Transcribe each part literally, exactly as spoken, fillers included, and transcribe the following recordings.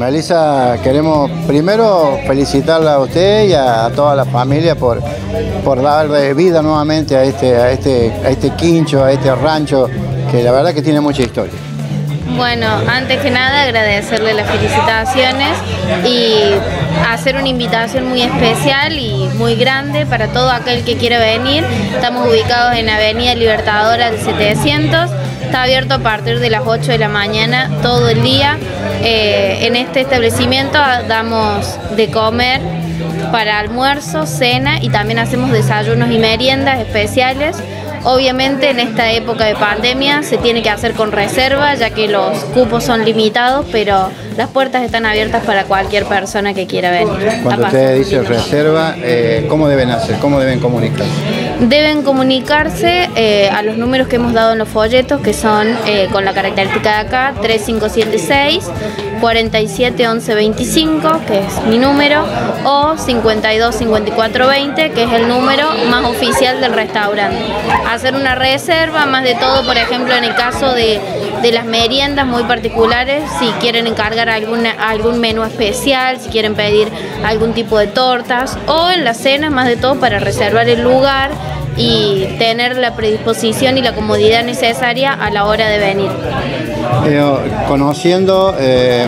Elisa, queremos primero felicitarla a usted y a, a toda la familia por, por darle vida nuevamente a este, a, este, a este quincho, a este rancho, que la verdad que tiene mucha historia. Bueno, antes que nada agradecerle las felicitaciones y hacer una invitación muy especial y muy grande para todo aquel que quiera venir. Estamos ubicados en Avenida Libertadora del setecientos, está abierto a partir de las ocho de la mañana todo el día. Eh, en este establecimiento damos de comer para almuerzo, cena y también hacemos desayunos y meriendas especiales. Obviamente en esta época de pandemia se tiene que hacer con reserva, ya que los cupos son limitados, pero las puertas están abiertas para cualquier persona que quiera venir. Cuando usted dice reserva, eh, ¿cómo deben hacer? ¿Cómo deben comunicarse? Deben comunicarse eh, a los números que hemos dado en los folletos, que son eh, con la característica de acá, tres cinco siete seis, cuarenta y siete once veinticinco, que es mi número, o cincuenta y dos cincuenta y cuatro veinte, que es el número más oficial del restaurante. Hacer una reserva, más de todo, por ejemplo, en el caso de, de las meriendas muy particulares, si quieren encargar alguna, algún menú especial, si quieren pedir algún tipo de tortas, o en las cenas, más de todo, para reservar el lugar y tener la predisposición y la comodidad necesaria a la hora de venir. Eh, conociendo eh,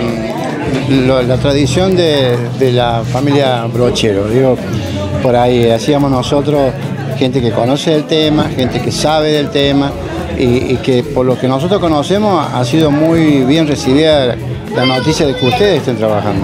lo, la tradición de, de la familia Brochero, digo, por ahí hacíamos nosotros, gente que conoce el tema, gente que sabe del tema y, y que por lo que nosotros conocemos ha sido muy bien recibida la noticia de que ustedes estén trabajando.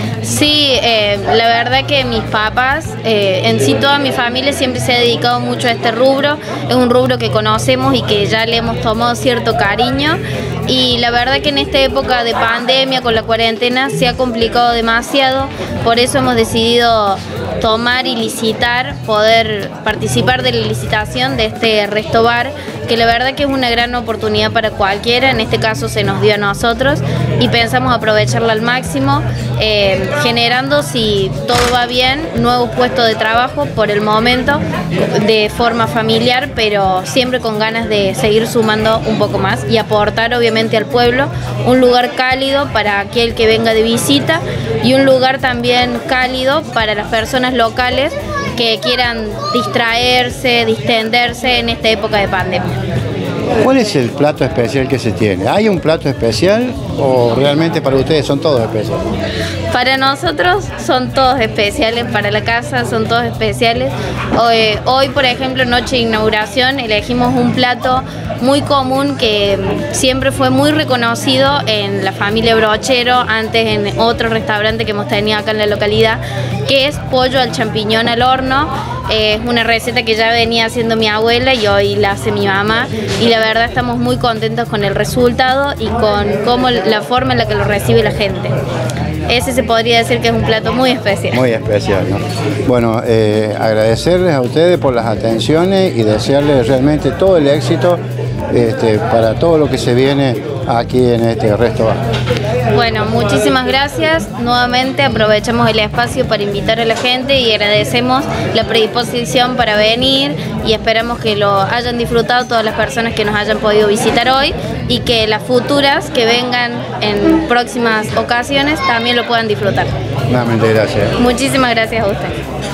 Sí, eh, la verdad que mis papás, eh, en sí toda mi familia siempre se ha dedicado mucho a este rubro. Es un rubro que conocemos y que ya le hemos tomado cierto cariño. Y la verdad que en esta época de pandemia, con la cuarentena, se ha complicado demasiado. Por eso hemos decidido tomar y licitar, poder participar de la licitación de este resto bar, que la verdad que es una gran oportunidad para cualquiera. En este caso se nos dio a nosotros y pensamos aprovecharla al máximo, eh, generando, si todo va bien, nuevos puestos de trabajo por el momento, de forma familiar, pero siempre con ganas de seguir sumando un poco más y aportar obviamente al pueblo un lugar cálido para aquel que venga de visita y un lugar también cálido para las personas locales que quieran distraerse, distenderse en esta época de pandemia. ¿Cuál es el plato especial que se tiene? ¿Hay un plato especial o realmente para ustedes son todos especiales? Para nosotros son todos especiales, para la casa son todos especiales. Hoy, hoy, por ejemplo, noche de inauguración, elegimos un plato muy común que siempre fue muy reconocido en la familia Brochero, antes en otro restaurante que hemos tenido acá en la localidad, que es pollo al champiñón al horno. Es una receta que ya venía haciendo mi abuela y hoy la hace mi mamá, y la verdad estamos muy contentos con el resultado y con cómo, la forma en la que lo recibe la gente. Ese se podría decir que es un plato muy especial. Muy especial, ¿no? Bueno, eh, agradecerles a ustedes por las atenciones y desearles realmente todo el éxito este, para todo lo que se viene aquí en este resto bar. Bueno, muchísimas gracias. Nuevamente aprovechamos el espacio para invitar a la gente y agradecemos la predisposición para venir y esperamos que lo hayan disfrutado todas las personas que nos hayan podido visitar hoy y que las futuras que vengan en próximas ocasiones también lo puedan disfrutar. Nuevamente gracias. Muchísimas gracias a usted.